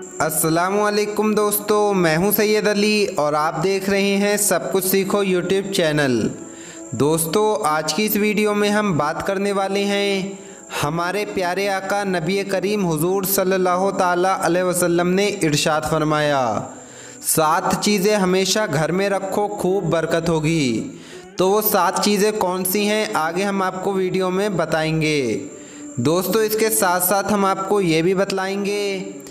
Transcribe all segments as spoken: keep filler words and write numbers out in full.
अस्सलामुअलैकुम दोस्तों, मैं हूं सैयद अली और आप देख रहे हैं सब कुछ सीखो यूट्यूब चैनल। दोस्तों, आज की इस वीडियो में हम बात करने वाले हैं हमारे प्यारे आका नबी करीम हुजूर सल्लल्लाहु ताला अलैहि वसल्लम ने इरशाद फरमाया, सात चीज़ें हमेशा घर में रखो, खूब बरकत होगी। तो वो सात चीज़ें कौन सी हैं, आगे हम आपको वीडियो में बताएंगे। दोस्तों, इसके साथ साथ हम आपको ये भी बतलाएंगे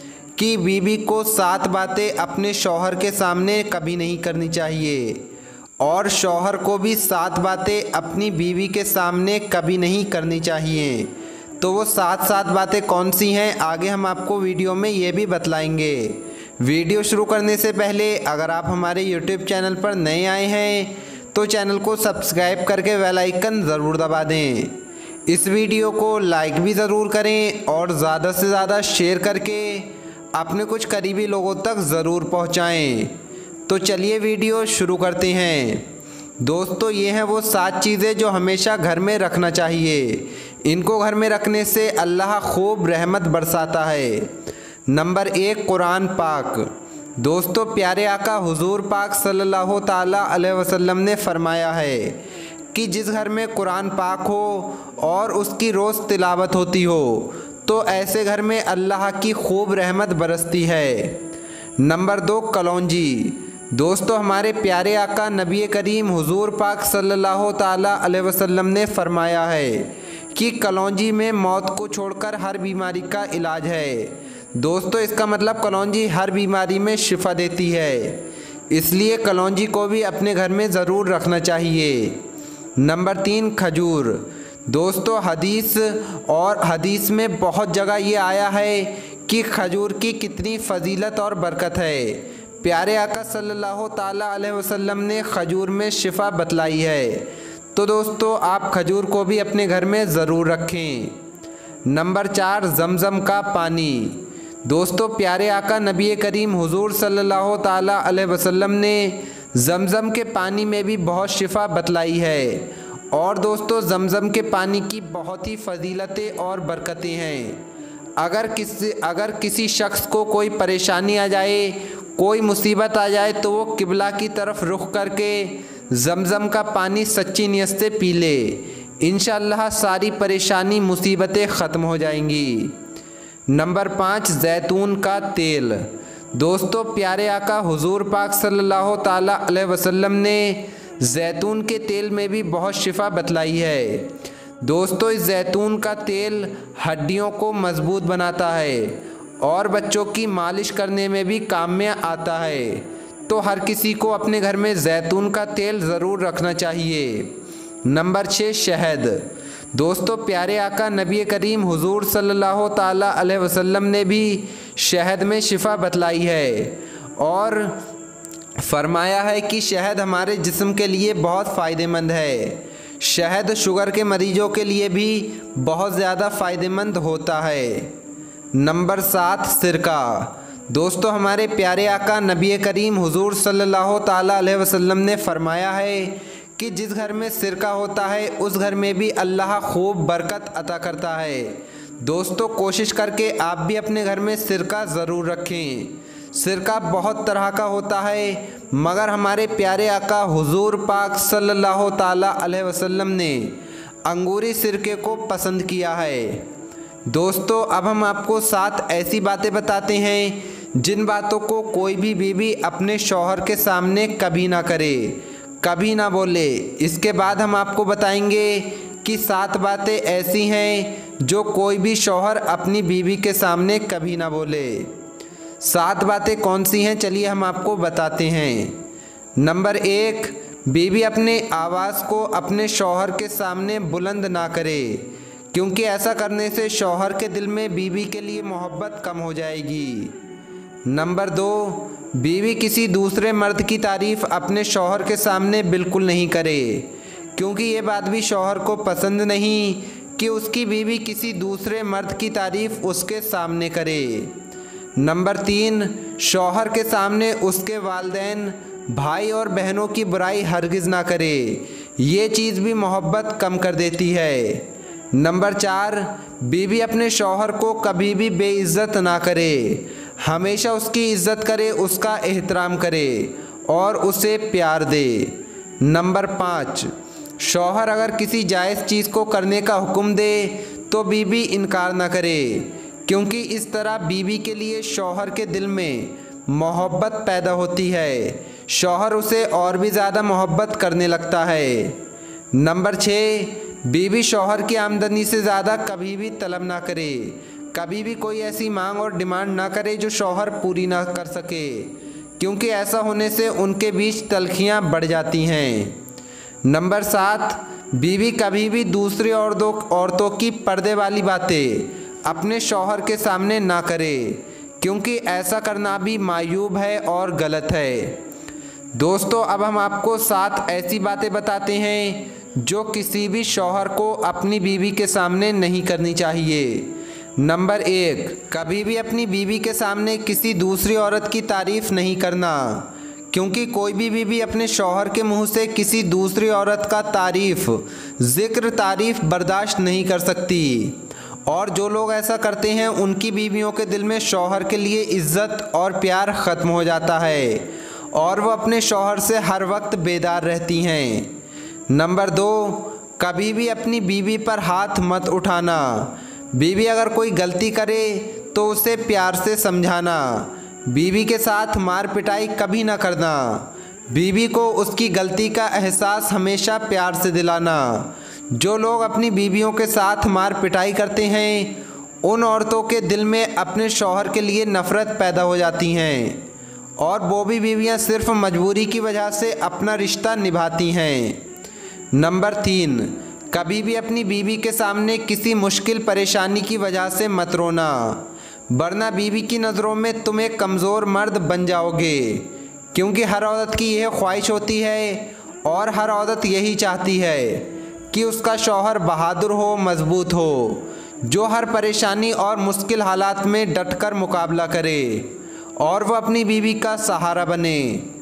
कि बीवी को सात बातें अपने शौहर के सामने कभी नहीं करनी चाहिए और शौहर को भी सात बातें अपनी बीवी के सामने कभी नहीं करनी चाहिए। तो वो सात सात बातें कौन सी हैं, आगे हम आपको वीडियो में ये भी बतलाएंगे। वीडियो शुरू करने से पहले अगर आप हमारे यूट्यूब चैनल पर नए आए हैं तो चैनल को सब्सक्राइब करके बेल आइकन ज़रूर दबा दें। इस वीडियो को लाइक भी ज़रूर करें और ज़्यादा से ज़्यादा शेयर करके अपने कुछ करीबी लोगों तक ज़रूर पहुंचाएं। तो चलिए वीडियो शुरू करते हैं। दोस्तों, ये हैं वो सात चीज़ें जो हमेशा घर में रखना चाहिए। इनको घर में रखने से अल्लाह खूब रहमत बरसाता है। नंबर एक, कुरान पाक। दोस्तों, प्यारे आका हुजूर पाक सल्लल्लाहु ताला अलैहि वसल्लम ने फरमाया है कि जिस घर में कुरान पाक हो और उसकी रोज़ तिलावत होती हो तो ऐसे घर में अल्लाह की खूब रहमत बरसती है। नंबर दो, कलौंजी। दोस्तों, हमारे प्यारे आका नबी करीम हुजूर पाक सल्लल्लाहु ताला अलैहि वसल्लम ने फरमाया है कि कलौंजी में मौत को छोड़कर हर बीमारी का इलाज है। दोस्तों, इसका मतलब कलौंजी हर बीमारी में शिफा देती है, इसलिए कलौंजी को भी अपने घर में ज़रूर रखना चाहिए। नंबर तीन, खजूर। दोस्तों, हदीस और हदीस में बहुत जगह ये आया है कि खजूर की कितनी फ़जीलत और बरकत है। प्यारे आका सल्लल्लाहु ताला अलैहि वसल्लम ने खजूर में शिफा बतलाई है। तो दोस्तों, आप खजूर को भी अपने घर में ज़रूर रखें। नंबर चार, ज़मज़म का पानी। दोस्तों, प्यारे आका नबी करीम हुजूर सल्लल्लाहु ताला अलैहि वसल्लम ने ज़मज़म के पानी में भी बहुत शिफा बतलाई है। और दोस्तों, ज़मज़म के पानी की बहुत ही फ़जीलतें और बरकतें हैं। अगर किसी अगर किसी शख्स को कोई परेशानी आ जाए, कोई मुसीबत आ जाए तो वो किबला की तरफ रुख करके ज़मज़म का पानी सच्ची नीयत से पी ले, इंशाअल्लाह सारी परेशानी मुसीबतें ख़त्म हो जाएंगी। नंबर पाँच, जैतून का तेल। दोस्तों, प्यारे आका हुजूर पाक सल्लल्लाहु ताला अलैहि वसल्लम ने जैतून के तेल में भी बहुत शिफा बतलाई है। दोस्तों, इस जैतून का तेल हड्डियों को मजबूत बनाता है और बच्चों की मालिश करने में भी काम में आता है। तो हर किसी को अपने घर में जैतून का तेल ज़रूर रखना चाहिए। नंबर छः, शहद। दोस्तों, प्यारे आका नबी करीम हुजूर सल्लल्लाहु ताला अलैहि वसल्लम ने भी शहद में शिफा बतलाई है और फरमाया है कि शहद हमारे जिस्म के लिए बहुत फ़ायदेमंद है। शहद शुगर के मरीजों के लिए भी बहुत ज़्यादा फ़ायदेमंद होता है। नंबर सात, सिरका। दोस्तों, हमारे प्यारे आका नबी करीम हुजूर सल्लल्लाहु ताला अलैहि वसल्लम ने फरमाया है कि जिस घर में सिरका होता है उस घर में भी अल्लाह खूब बरकत अता करता है। दोस्तों, कोशिश करके आप भी अपने घर में सिरका ज़रूर रखें। सिरका बहुत तरह का होता है, मगर हमारे प्यारे आका हुजूर पाक सल्लल्लाहु ताला अलैहि वसल्लम ने अंगूरी सिरके को पसंद किया है। दोस्तों, अब हम आपको सात ऐसी बातें बताते हैं जिन बातों को कोई भी बीवी अपने शौहर के सामने कभी ना करे, कभी ना बोले। इसके बाद हम आपको बताएंगे कि सात बातें ऐसी हैं जो कोई भी शौहर अपनी बीवी के सामने कभी ना बोले। सात बातें कौन सी हैं, चलिए हम आपको बताते हैं। नंबर एक, बीवी अपने आवाज़ को अपने शौहर के सामने बुलंद ना करे, क्योंकि ऐसा करने से शौहर के दिल में बीवी के लिए मोहब्बत कम हो जाएगी। नंबर दो, बीवी किसी दूसरे मर्द की तारीफ़ अपने शौहर के सामने बिल्कुल नहीं करे, क्योंकि ये बात भी शौहर को पसंद नहीं कि उसकी बीवी किसी दूसरे मर्द की तारीफ़ उसके सामने करे। नंबर तीन, शौहर के सामने उसके वालिदैन, भाई और बहनों की बुराई हरगिज़ ना करे, ये चीज़ भी मोहब्बत कम कर देती है। नंबर चार, बीवी अपने शौहर को कभी भी बेइज्जत ना करे, हमेशा उसकी इज्जत करे, उसका एहतराम करे और उसे प्यार दे। नंबर पाँच, शौहर अगर किसी जायज़ चीज़ को करने का हुक्म दे तो बीवी इनकार ना करे, क्योंकि इस तरह बीवी के लिए शौहर के दिल में मोहब्बत पैदा होती है। शौहर उसे और भी ज़्यादा मोहब्बत करने लगता है। नंबर छः, बीवी शौहर की आमदनी से ज़्यादा कभी भी तलब ना करे। कभी भी कोई ऐसी मांग और डिमांड ना करे जो शौहर पूरी ना कर सके, क्योंकि ऐसा होने से उनके बीच तलखियाँ बढ़ जाती हैं। नंबर सात, बीवी कभी भी दूसरी औरतों औरतों की पर्दे वाली बातें अपने शौहर के सामने ना करे, क्योंकि ऐसा करना भी मायूब है और गलत है। दोस्तों, अब हम आपको सात ऐसी बातें बताते हैं जो किसी भी शौहर को अपनी बीवी के सामने नहीं करनी चाहिए। नंबर एक, कभी भी अपनी बीवी के सामने किसी दूसरी औरत की तारीफ़ नहीं करना, क्योंकि कोई भी बीवी अपने शौहर के मुंह से किसी दूसरी औरत का तारीफ़ ज़िक्र तारीफ़ बर्दाश्त नहीं कर सकती। और जो लोग ऐसा करते हैं उनकी बीवियों के दिल में शौहर के लिए इज़्ज़त और प्यार ख़त्म हो जाता है और वो अपने शौहर से हर वक्त बेदार रहती हैं। नंबर दो, कभी भी अपनी बीवी पर हाथ मत उठाना। बीवी अगर कोई गलती करे तो उसे प्यार से समझाना। बीवी के साथ मार पिटाई कभी ना करना। बीवी को उसकी गलती का एहसास हमेशा प्यार से दिलाना। जो लोग अपनी बीवियों के साथ मार पिटाई करते हैं उन औरतों के दिल में अपने शौहर के लिए नफ़रत पैदा हो जाती हैं और वो भी बीवियां सिर्फ मजबूरी की वजह से अपना रिश्ता निभाती हैं। नंबर तीन, कभी भी अपनी बीवी के सामने किसी मुश्किल परेशानी की वजह से मत रोना, वरना बीवी की नज़रों में तुम एक कमज़ोर मर्द बन जाओगे, क्योंकि हर औरत की यह ख्वाहिश होती है और हर औरत यही चाहती है कि उसका शौहर बहादुर हो, मजबूत हो, जो हर परेशानी और मुश्किल हालात में डटकर मुकाबला करे और वह अपनी बीवी का सहारा बने।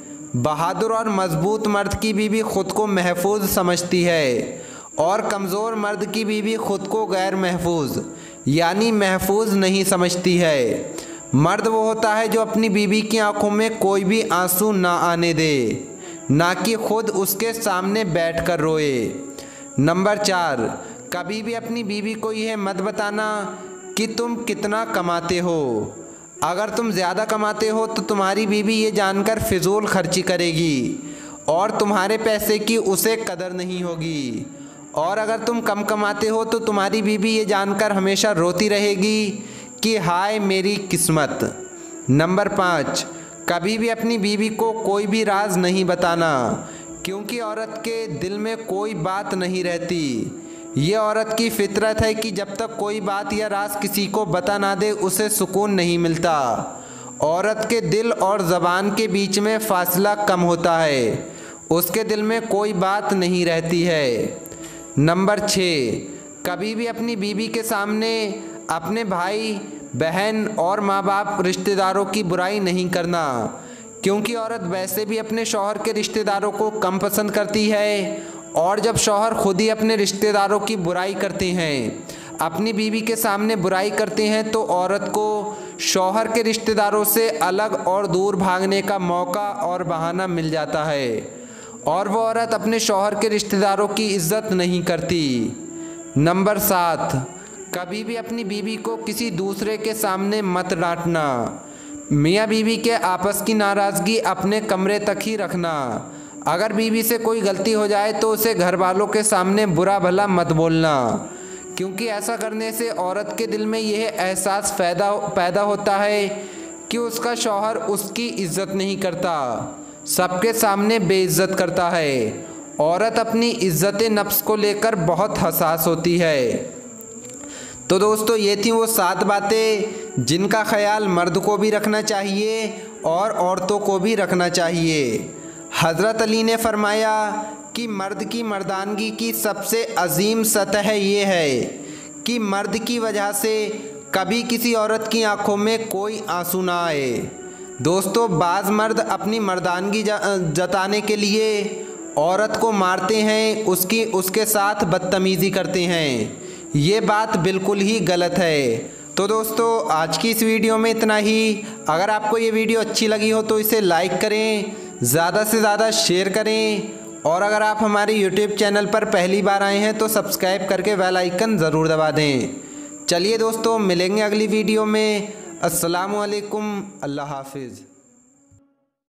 बहादुर और मजबूत मर्द की बीवी खुद को महफूज समझती है और कमज़ोर मर्द की बीवी खुद को गैर महफूज यानी महफूज नहीं समझती है। मर्द वो होता है जो अपनी बीवी की आंखों में कोई भी आंसू ना आने दे, ना कि खुद उसके सामने बैठकर रोए। नंबर चार, कभी भी अपनी बीवी को यह मत बताना कि तुम कितना कमाते हो। अगर तुम ज़्यादा कमाते हो तो तुम्हारी बीवी ये जानकर फिजूल खर्ची करेगी और तुम्हारे पैसे की उसे कदर नहीं होगी। और अगर तुम कम कमाते हो तो तुम्हारी बीवी ये जानकर हमेशा रोती रहेगी कि हाय मेरी किस्मत। नंबर पाँच, कभी भी अपनी बीवी को कोई भी राज नहीं बताना, क्योंकि औरत के दिल में कोई बात नहीं रहती। ये औरत की फितरत है कि जब तक कोई बात या राज किसी को बता ना दे उसे सुकून नहीं मिलता। औरत के दिल और ज़बान के बीच में फासला कम होता है, उसके दिल में कोई बात नहीं रहती है। नंबर छः, कभी भी अपनी बीवी के सामने अपने भाई बहन और माँ बाप रिश्तेदारों की बुराई नहीं करना, क्योंकि औरत वैसे भी अपने शौहर के रिश्तेदारों को कम पसंद करती है और जब शौहर खुद ही अपने रिश्तेदारों की बुराई करते हैं, अपनी बीवी के सामने बुराई करते हैं, तो औरत को शौहर के रिश्तेदारों से अलग और दूर भागने का मौका और बहाना मिल जाता है और वो औरत अपने शौहर के रिश्तेदारों की इज्जत नहीं करती। नंबर सात, कभी भी अपनी बीवी को किसी दूसरे के सामने मत डांटना। मियाँ बीवी के आपस की नाराज़गी अपने कमरे तक ही रखना। अगर बीवी से कोई गलती हो जाए तो उसे घर वालों के सामने बुरा भला मत बोलना, क्योंकि ऐसा करने से औरत के दिल में यह एहसास पैदा पैदा होता है कि उसका शौहर उसकी इज्जत नहीं करता, सबके सामने बेइज्जत करता है। औरत अपनी इज्जत नफ्स को लेकर बहुत हसास होती है। तो दोस्तों, ये थी वो सात बातें जिनका ख्याल मर्द को भी रखना चाहिए और औरतों को भी रखना चाहिए। हज़रत अली ने फरमाया कि मर्द की मर्दानगी की सबसे अजीम सतह ये है कि मर्द की वजह से कभी किसी औरत की आंखों में कोई आंसू ना आए। दोस्तों, बाज़ मर्द अपनी मर्दानगी जताने के लिए औरत को मारते हैं, उसकी उसके साथ बदतमीज़ी करते हैं। ये बात बिल्कुल ही गलत है। तो दोस्तों आज की इस वीडियो में इतना ही। अगर आपको ये वीडियो अच्छी लगी हो तो इसे लाइक करें, ज़्यादा से ज़्यादा शेयर करें, और अगर आप हमारे यूट्यूब चैनल पर पहली बार आए हैं तो सब्सक्राइब करके बेल आइकन ज़रूर दबा दें। चलिए दोस्तों, मिलेंगे अगली वीडियो में। अस्सलामु अलैकुम, अल्लाह हाफिज़।